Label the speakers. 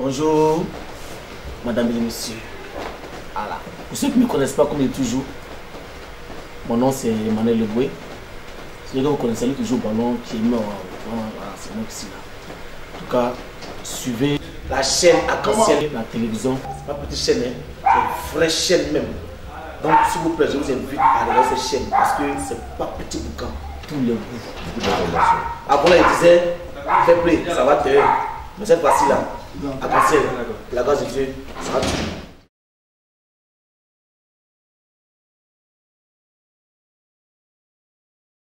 Speaker 1: Bonjour, madame et messieurs. Voilà. Pour ceux qui ne me connaissent pas, comme je dis toujours, mon nom c'est Emmanuel Leboué. Celui que vous connaissez, lui qui joue au ballon, qui est mort. Voilà, c'est moi qui suis là. En tout cas, suivez la chaîne Arc-en-Ciel, la télévision. C'est pas une petite chaîne, hein. C'est une vraie chaîne même. Donc, s'il vous plaît, je vous invite à regarder cette chaîne parce que c'est pas petit boucan. Tous les bouts. Avant, là, il disait, fais play, ça va te. Mais cette fois-ci là, Arc-en-Ciel, la grâce de Dieu, ça va te.